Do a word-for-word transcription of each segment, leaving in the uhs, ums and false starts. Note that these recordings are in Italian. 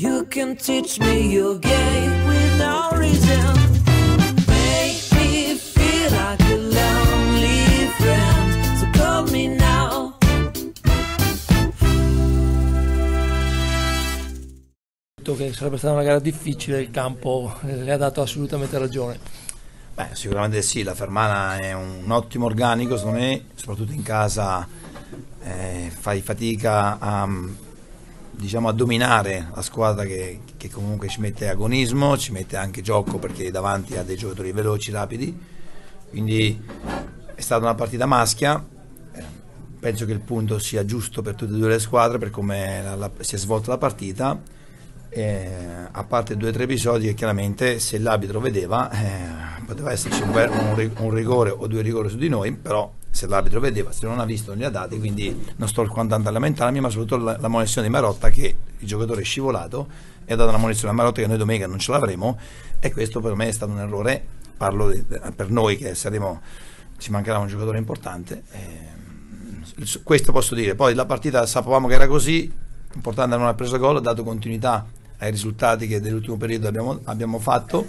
You can teach me your game without reason. Make me feel like a lonely friend. So call me now. Che sarebbe stata una gara difficile, il campo le ha dato assolutamente ragione. Beh, sicuramente sì, la Fermana è un ottimo organico, secondo me, soprattutto in casa eh, fai fatica a, diciamo, a dominare la squadra che, che comunque ci mette agonismo, ci mette anche gioco perché davanti ha dei giocatori veloci, rapidi, quindi è stata una partita maschia. Eh, penso che il punto sia giusto per tutte e due le squadre per come la, la, si è svolta la partita. Eh, a parte due o tre episodi che chiaramente se l'arbitro vedeva eh, poteva esserci un, un, un rigore o due rigori su di noi, però se l'arbitro vedeva, se non ha visto non li ha dati, quindi non sto andando a lamentarmi, ma soprattutto la, la munizione di Marotta, che il giocatore è scivolato e ha dato una munizione a Marotta che noi domenica non ce l'avremo, e questo per me è stato un errore. Parlo di, per noi che saremo, ci mancherà un giocatore importante, eh, questo posso dire. Poi la partita sapevamo che era così, importante non ha preso gol, ha dato continuità ai risultati che nell'ultimo periodo abbiamo, abbiamo fatto,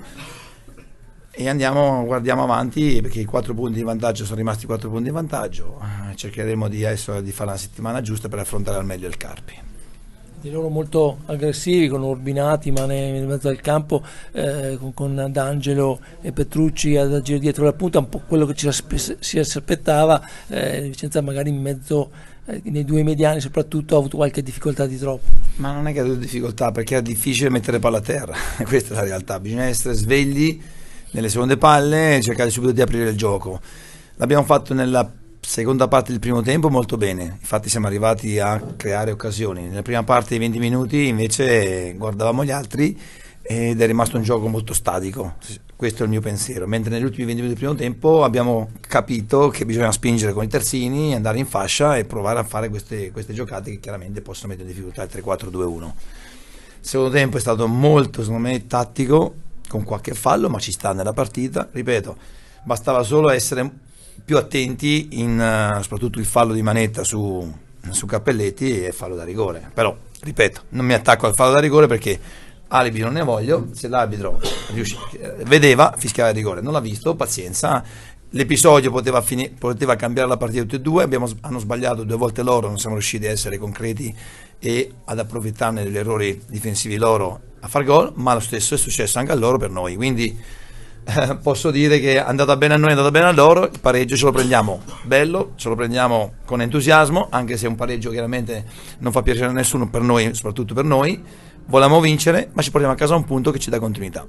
e andiamo, guardiamo avanti, perché i quattro punti di vantaggio sono rimasti quattro punti di vantaggio. Cercheremo di, adesso, di fare una settimana giusta per affrontare al meglio il Carpi. Di loro molto aggressivi, con Urbinati, Mane in mezzo al campo, eh, con, con D'Angelo e Petrucci ad agire dietro la punta, un po' quello che ci si aspettava. eh, Vicenza magari in mezzo, eh, nei due mediani soprattutto, ha avuto qualche difficoltà di troppo. Ma non è che ha avuto difficoltà, perché è difficile mettere palla a terra. Questa è la realtà, bisogna essere svegli nelle seconde palle e cercare subito di aprire il gioco. L'abbiamo fatto nella seconda parte del primo tempo molto bene, infatti siamo arrivati a creare occasioni. Nella prima parte dei venti minuti invece guardavamo gli altri ed è rimasto un gioco molto statico, questo è il mio pensiero, mentre negli ultimi venti minuti del primo tempo abbiamo capito che bisogna spingere con i terzini, andare in fascia e provare a fare queste, queste giocate che chiaramente possono mettere in difficoltà il tre quattro due uno. Il secondo tempo è stato molto, secondo me, tattico, con qualche fallo, ma ci sta nella partita, ripeto, bastava solo essere più attenti in uh, soprattutto il fallo di Manetta su, su Cappelletti e fallo da rigore. Però ripeto, non mi attacco al fallo da rigore perché alibi non ne voglio. Se l'arbitro vedeva, fischiava il rigore, non l'ha visto, pazienza. L'episodio poteva, poteva cambiare la partita tutti e due. Abbiamo, hanno sbagliato due volte loro, non siamo riusciti a essere concreti e ad approfittarne degli errori difensivi loro a far gol, ma lo stesso è successo anche a loro per noi, quindi Eh, posso dire che è andata bene a noi, è andata bene a loro. Il pareggio ce lo prendiamo bello, ce lo prendiamo con entusiasmo, anche se è un pareggio chiaramente non fa piacere a nessuno, per noi, soprattutto per noi. Volevamo vincere, ma ci portiamo a casa un punto che ci dà continuità.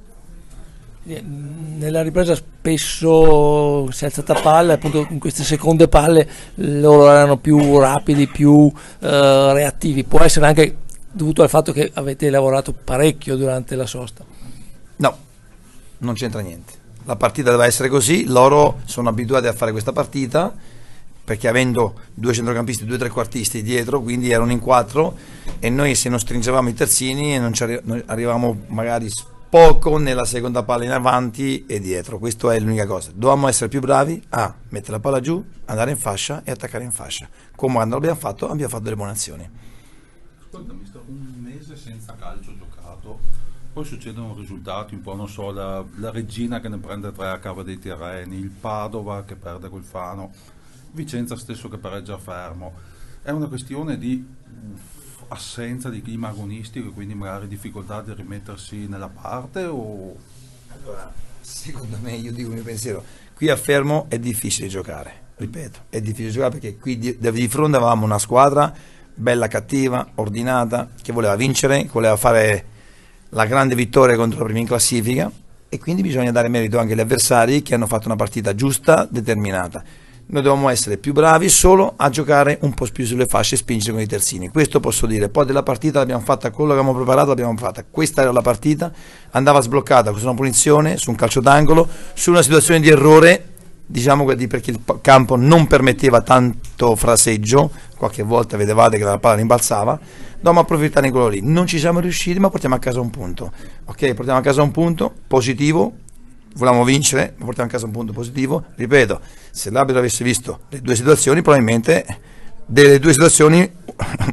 Nella ripresa spesso si è alzata palla, appunto in queste seconde palle loro erano più rapidi, più eh, reattivi. Può essere anche dovuto al fatto che avete lavorato parecchio durante la sosta? No, non c'entra niente, la partita deve essere così, loro sono abituati a fare questa partita perché avendo due centrocampisti e due trequartisti dietro, quindi erano in quattro, e noi se non stringevamo i terzini non ci arri noi arrivavamo magari poco nella seconda palla in avanti e dietro. Questa è l'unica cosa, dovevamo essere più bravi a mettere la palla giù, andare in fascia e attaccare in fascia, come quando l'abbiamo fatto, abbiamo fatto delle buone azioni. Ascolta, mister, un mese senza calcio giocato, poi succedono risultati un po', non so, la, la Regina che ne prende tre a cava dei terreni, il Padova che perde col Fano, Vicenza stesso che pareggia a Fermo. È una questione di assenza di clima agonistico e quindi magari difficoltà di rimettersi nella parte o... Allora, secondo me, io dico il mio pensiero, qui a Fermo è difficile giocare, ripeto, è difficile giocare perché qui di, di fronte avevamo una squadra bella, cattiva, ordinata, che voleva vincere, che voleva fare la grande vittoria contro la prima in classifica, e quindi bisogna dare merito anche agli avversari che hanno fatto una partita giusta, determinata. Noi dobbiamo essere più bravi solo a giocare un po' più sulle fasce e spingere con i terzini, questo posso dire. Poi della partita l'abbiamo fatta, quello che abbiamo preparato l'abbiamo fatta, questa era la partita, andava sbloccata su una punizione, su un calcio d'angolo, su una situazione di errore, diciamo perché il campo non permetteva tanto fraseggio, qualche volta vedevate che la palla rimbalzava, dobbiamo approfittare di quello lì, non ci siamo riusciti, ma portiamo a casa un punto, ok? Portiamo a casa un punto positivo, volevamo vincere, ma portiamo a casa un punto positivo. Ripeto, se l'arbitro avesse visto le due situazioni, probabilmente delle due situazioni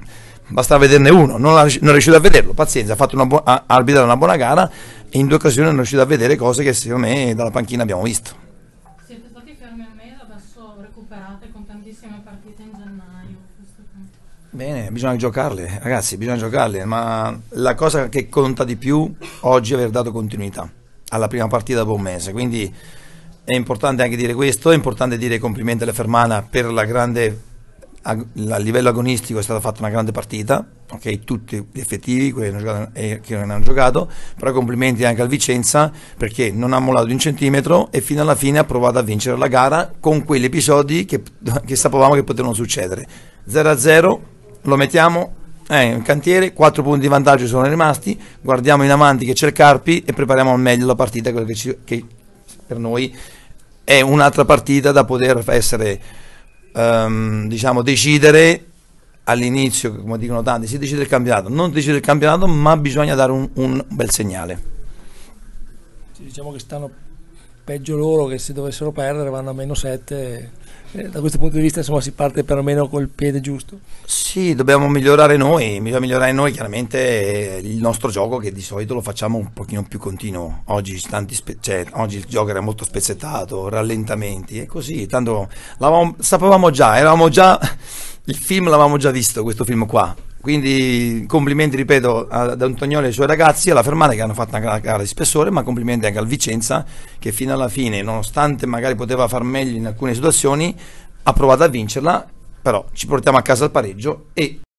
bastava vederne uno, non, ha, non è riuscito a vederlo, pazienza, ha fatto una bu- ha arbitrato una buona gara e in due occasioni non è riuscito a vedere cose che secondo me dalla panchina abbiamo visto. Siete stati fermi un mese, adesso recuperate con tantissime partite in gennaio. Questo tempo. Bene, bisogna giocarle, ragazzi, bisogna giocarle, ma la cosa che conta di più oggi è aver dato continuità alla prima partita dopo un mese, quindi è importante anche dire questo, è importante dire complimenti alla Fermana per la grande, a, a livello agonistico è stata fatta una grande partita, ok, tutti gli effettivi, quelli che hanno giocato e che non hanno giocato, però complimenti anche al Vicenza perché non ha mollato di un centimetro e fino alla fine ha provato a vincere la gara con quegli episodi che, che sapevamo che potevano succedere. zero a zero, lo mettiamo, è in cantiere, quattro punti di vantaggio sono rimasti, guardiamo in avanti che c'è il Carpi e prepariamo al meglio la partita, quello che, ci, che per noi è un'altra partita da poter essere, um, diciamo, decidere all'inizio, come dicono tanti, si decide il campionato, non decide il campionato, ma bisogna dare un, un bel segnale. Sì, diciamo che stanno peggio loro, che se dovessero perdere vanno a meno sette. Eh, da questo punto di vista insomma si parte perlomeno col piede giusto. Sì, dobbiamo migliorare noi, bisogna migliorare noi chiaramente il nostro gioco che di solito lo facciamo un pochino più continuo. Oggi, tanti spe- cioè, oggi il gioco era molto spezzettato, rallentamenti e così, tanto sapevamo già, eravamo già, il film l'avevamo già visto, questo film qua. Quindi complimenti, ripeto, ad Antonioli e ai suoi ragazzi, alla Fermana che hanno fatto una gara di spessore, ma complimenti anche al Vicenza che fino alla fine, nonostante magari poteva far meglio in alcune situazioni, ha provato a vincerla, però ci portiamo a casa il pareggio e